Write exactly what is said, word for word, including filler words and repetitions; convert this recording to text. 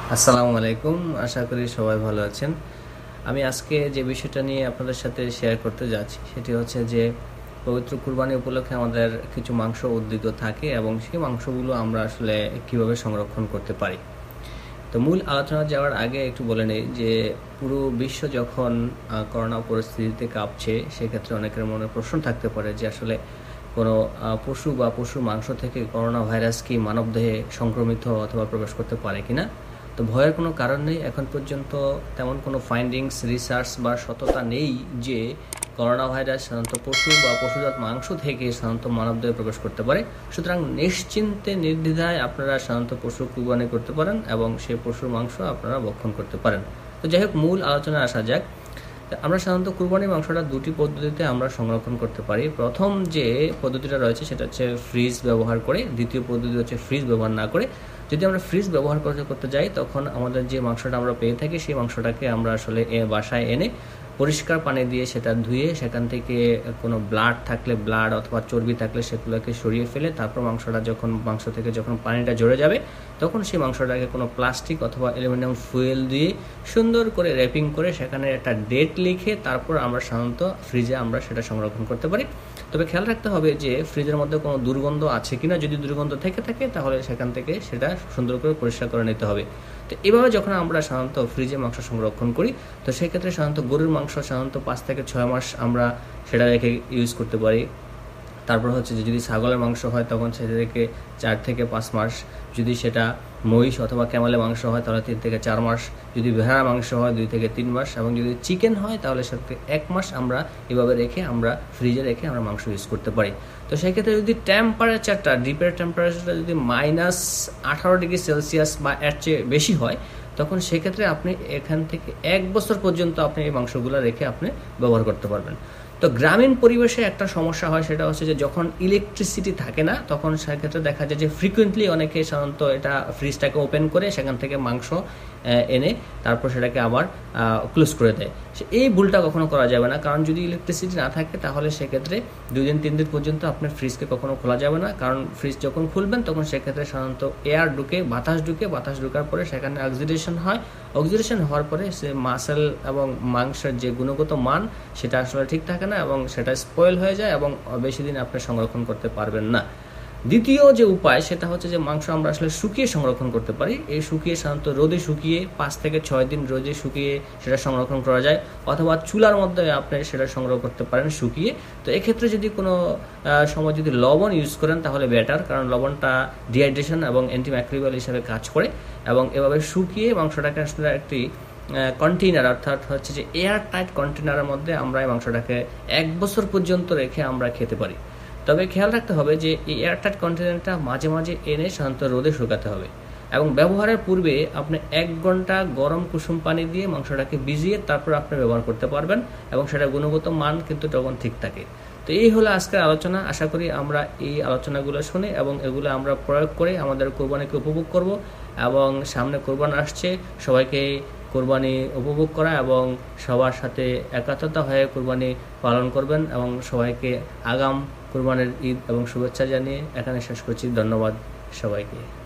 আসসালামু আলাইকুম। আশা করি সবাই ভালো আছেন। আমি আজকে যে বিষয়টা নিয়ে আপনাদের সাথে শেয়ার করতে যাচ্ছি সেটি হচ্ছে যে পবিত্র কুরবানি উপলক্ষে আমাদের কিছু মাংস উদ্ভিদ থাকে এবং সেই মাংসগুলো আমরা আসলে কিভাবে সংরক্ষণ করতে পারি। তো মূল আলোচনা যাওয়ার আগে একটু বলে নেই যে পুরো বিশ্ব যখন করোনা পরিস্থিতিতে কাঁপছে, সেক্ষেত্রে অনেকের মনে প্রশ্ন থাকতে পারে যে আসলে কোনো পশু বা পশুর মাংস থেকে করোনা ভাইরাস কি মানবদেহে সংক্রমিত অথবা প্রবেশ করতে পারে কিনা। তো ভয়ের কোনো কারণ নেই। এখন পর্যন্ত তেমন কোনো ফাইন্ডিংস, রিসার্চ বা সততা নেই যে করোনা ভাইরাস সাধারণত পশু বা পশুজাত মাংস থেকে সাধারণত মানবদেহে প্রবেশ করতে পারে। সুতরাং নিশ্চিন্তে নির্দ্বিধায় আপনারা সাধারণত পশু কুরবানি করতে পারেন এবং সেই পশুর মাংস আপনারা ভক্ষণ করতে পারেন। তো যাই হোক, মূল আলোচনায় আসা যাক। আমরা সাধারণত কুরবানির মাংসটা দুটি পদ্ধতিতে আমরা সংরক্ষণ করতে পারি। প্রথম যে পদ্ধতিটা রয়েছে সেটা হচ্ছে ফ্রিজ ব্যবহার করে, দ্বিতীয় পদ্ধতি হচ্ছে ফ্রিজ ব্যবহার না করে। যদি আমরা ফ্রিজ ব্যবহার করতে করতে যাই তখন আমাদের যে মাংসটা আমরা পেয়ে থাকি সেই মাংসটাকে আমরা আসলে বাসায় এনে পরিষ্কার পানি দিয়ে সেটা ধুয়ে সেখান থেকে কোনো ব্লাড থাকলে ব্লাড অথবা চর্বি থাকলে সেগুলোকে সরিয়ে ফেলে তারপর মাংসটা যখন মাংস থেকে যখন পানিটা ঝরে যাবে তখন সেই মাংসটাকে কোনো প্লাস্টিক অথবা অ্যালুমিনিয়াম ফুয়েল দিয়ে সুন্দর করে র্যাপিং করে সেখানে একটা ডেট লিখে তারপর আমরা সাধারণত ফ্রিজে আমরা সেটা সংরক্ষণ করতে পারি। তবে খেয়াল রাখতে হবে যে ফ্রিজের মধ্যে কোনো দুর্গন্ধ আছে কিনা। যদি দুর্গন্ধ থেকে থাকে তাহলে সেখান থেকে সেটা সুন্দর করে পরিষ্কার করে নিতে হবে। তো এভাবে যখন আমরা সাধারণত ফ্রিজে মাংস সংরক্ষণ করি তো সেক্ষেত্রে সাধারণত গরুর মাংস সাধারণত পাঁচ থেকে ছয় মাস আমরা সেটা রেখে ইউজ করতে পারি। তারপর হচ্ছে যে যদি ছাগলের মাংস হয় তখন সেটা থেকে চার থেকে পাঁচ মাস, যদি সেটা মহিষ অথবা ক্যামেলের মাংস হয় তাহলে তিন থেকে চার মাস, যদি ভেড়ার মাংস হয় দুই থেকে তিন মাস এবং যদি চিকেন হয় তাহলে সাথে এক মাস আমরা এভাবে রেখে আমরা ফ্রিজে রেখে আমরা মাংস ইউজ করতে পারি। তো সেক্ষেত্রে যদি টেম্পারেচারটা ডিপের টেম্পারেচারটা যদি মাইনাস আঠারো ডিগ্রি সেলসিয়াস বা এর চেয়ে বেশি হয় তখন সেক্ষেত্রে আপনি এখান থেকে এক বছর পর্যন্ত আপনি এই মাংসগুলো রেখে আপনি ব্যবহার করতে পারবেন। তো গ্রামীণ পরিবেশে একটা সমস্যা হয়, সেটা হচ্ছে যে যখন ইলেকট্রিসিটি থাকে না তখন সেক্ষেত্রে দেখা যায় যে ফ্রিকুয়েন্টলি অনেকে সাধারণত এটা ফ্রিজটাকে ওপেন করে সেখান থেকে মাংস এনে তারপর সেটাকে আবার ক্লোজ করে দেয়। এই ভুলটা কখনো করা যাবে না, কারণ যদি ইলেকট্রিসিটি না থাকে তাহলে সেক্ষেত্রে দুই দিন তিন দিন পর্যন্ত আপনার ফ্রিজকে কখনো খোলা যাবে না, কারণ ফ্রিজ যখন খুলবেন তখন সেক্ষেত্রে সাধারণত এয়ার ঢুকে বাতাস ঢুকে বাতাস ঢুকার পরে সেখানে অক্সিডেশন হয়। অক্সিডেশন হওয়ার পরে সে মাসেল এবং মাংসের যে গুণগত মান সেটা আসলে ঠিক থাকে না এবং সেটা স্পয়েল হয়ে যায় এবং বেশি দিন আপনি সংরক্ষণ করতে পারবেন না। দ্বিতীয় যে উপায় সেটা হচ্ছে যে মাংস আমরা আসলে শুকিয়ে সংরক্ষণ করতে পারি। এই শুকিয়ে সাধারণত রোদে শুকিয়ে পাঁচ থেকে ছয় দিন রোদে শুকিয়ে সেটা সংরক্ষণ করা যায়, অথবা চুলার মধ্যে আপনি সেটা সংগ্রহ করতে পারেন শুকিয়ে। তো এক্ষেত্রে যদি কোনো সময় যদি লবণ ইউজ করেন তাহলে বেটার, কারণ লবণটা ডিহাইড্রেশন এবং অ্যান্টিমাইক্রোবিয়াল হিসাবে কাজ করে এবং এভাবে শুকিয়ে মাংসটাকে আসলে একটি কন্টেইনার অর্থাৎ হচ্ছে যে এয়ার টাইট কন্টেইনারের মধ্যে আমরা এই মাংসটাকে এক বছর পর্যন্ত রেখে আমরা খেতে পারি। তবে খেয়াল রাখতে হবে যে এই এয়ারটাইট কন্টেইনারটা মাঝে মাঝে এনে সাধারণত রোদে শুকাতে হবে এবং ব্যবহারের পূর্বে আপনি এক ঘন্টা গরম কুসুম পানি দিয়ে মাংসটাকে ভিজিয়ে তারপর আপনি ব্যবহার করতে পারবেন এবং সেটা গুণগত মান কিন্তু তখন ঠিক থাকে। তো এই হলো আজকের আলোচনা। আশা করি আমরা এই আলোচনাগুলো শুনে এবং এগুলো আমরা প্রয়োগ করে আমাদের কোরবানিকে উপভোগ করব এবং সামনে কোরবানি আসছে, সবাইকে কোরবানি উপভোগ করা এবং সবার সাথে একাত্মতা হয়ে কোরবানি পালন করবেন এবং সবাইকে আগাম কোরবানির ঈদ এবং শুভেচ্ছা জানিয়ে এখানে শেষ করছি। ধন্যবাদ সবাইকে।